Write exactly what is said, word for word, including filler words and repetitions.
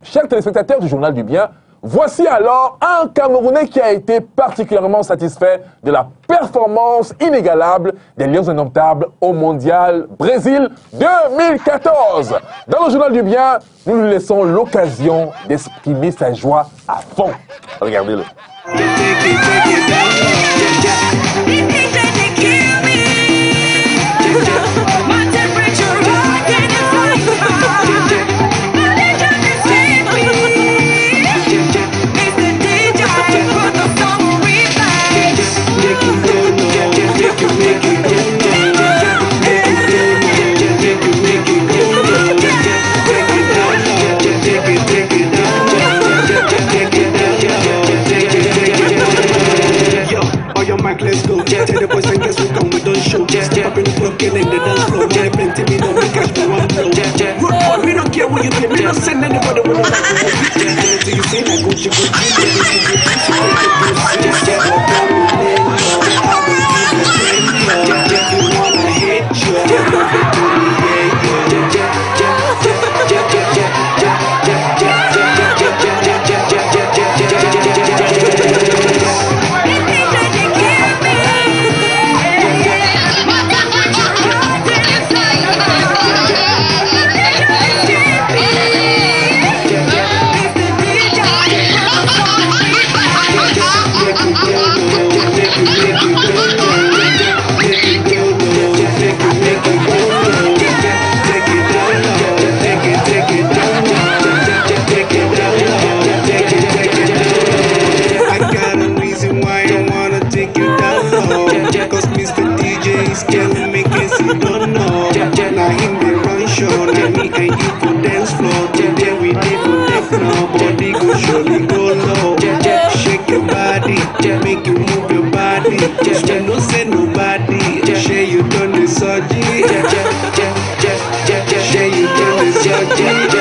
Chers téléspectateurs du Journal du Bien, voici alors un Camerounais qui a été particulièrement satisfait de la performance inégalable des Lions Indomptables au Mondial Brésil deux mille quatorze. Dans le Journal du Bien, nous lui laissons l'occasion d'exprimer sa joie à fond. Regardez-le. Let's go. Tell the boys and girls we come, we don't show. Step up in the club, get in the dance floor. Tell them plenty, me know we catch me one blow. Road boy, we don't care what you think. We don't send anybody when we like to go. Anything you say, like Gucci, Gucci, make you move your body. Just don't say nobody. Share you done the surgery. Share you done the surgery.